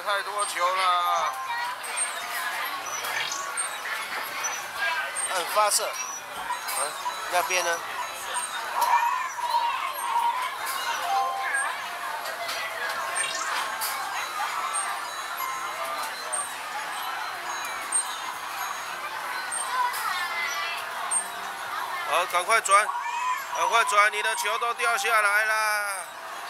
了，太多球了。按发射。那边呢？好，赶快转，赶快转，你的球都掉下来啦！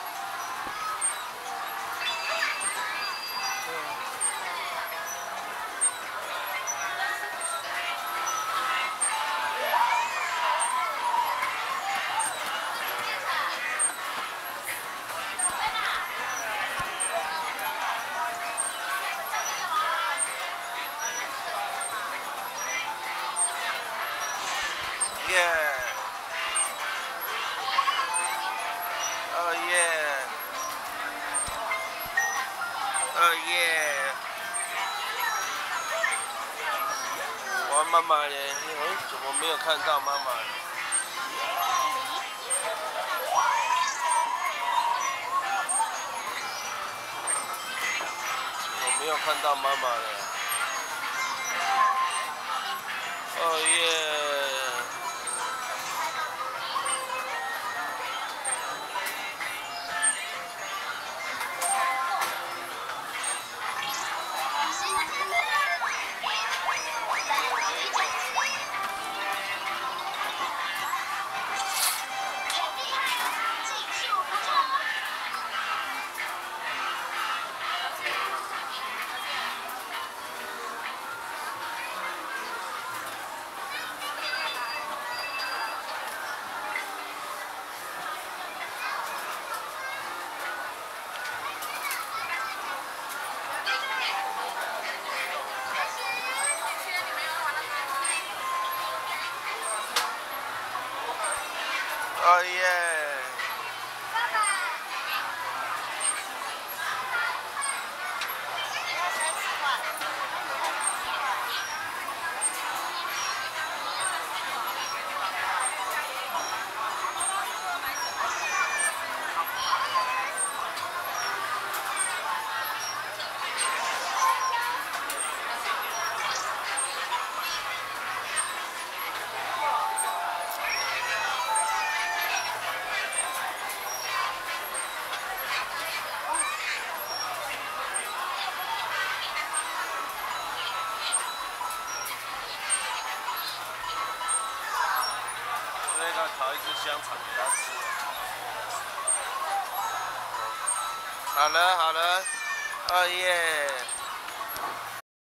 耶！哦耶！哦耶！我妈妈呢？怎么没有看到妈妈？我没有看到妈妈了。哦耶！哦耶！烤一只香肠给他吃。好了好了，哦耶！